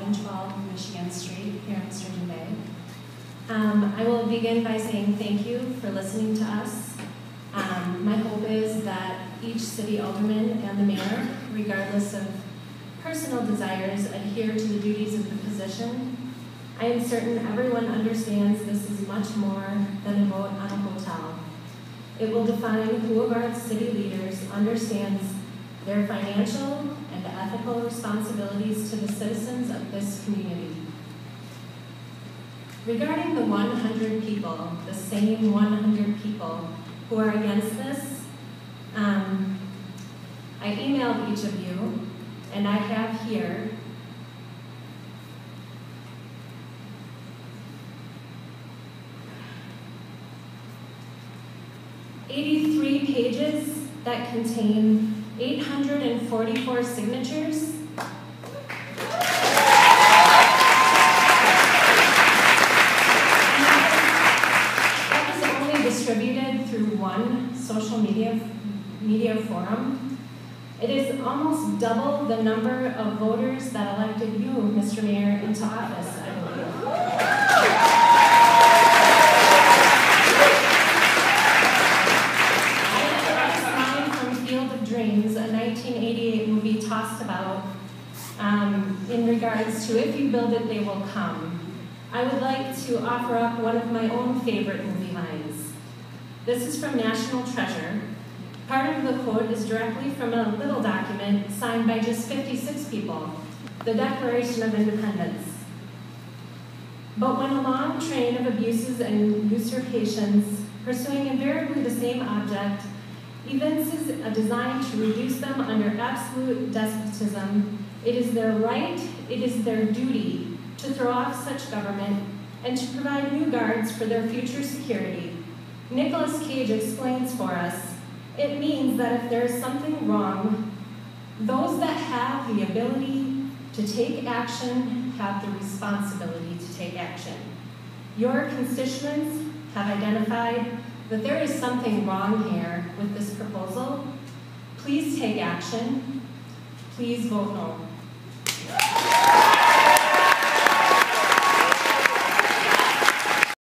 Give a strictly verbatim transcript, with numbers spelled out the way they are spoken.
seven twelve Michigan Street here in Sturgeon Bay. Um, I will begin by saying thank you for listening to us. Um, my hope is that each city alderman and the mayor, regardless of personal desires, adhere to the duties of the position. I am certain everyone understands this is much more than a vote on a hotel. It will define who of our city leaders understands their financial and ethical responsibilities to the citizens of this community. Regarding the one hundred people, the same one hundred people who are against this, um, I emailed each of you, and I have here eighty-three pages that contain eight hundred forty-four signatures. That was only distributed through one social media, media forum. It is almost double the number of voters that elected you, Mister Mayor, into office, I believe. A nineteen eighty-eight movie tossed about um, in regards to if you build it, they will come. I would like to offer up one of my own favorite movie lines. This is from National Treasure. Part of the quote is directly from a little document signed by just fifty-six people, the Declaration of Independence. But when a long train of abuses and usurpations, pursuing invariably the same object, evinces a design to reduce them under absolute despotism, it is their right, it is their duty to throw off such government and to provide new guards for their future security. Nicolas Cage explains for us, it means that if there is something wrong, those that have the ability to take action have the responsibility to take action. Your constituents have identified that there is something wrong here with this proposal. Please take action. Please vote no.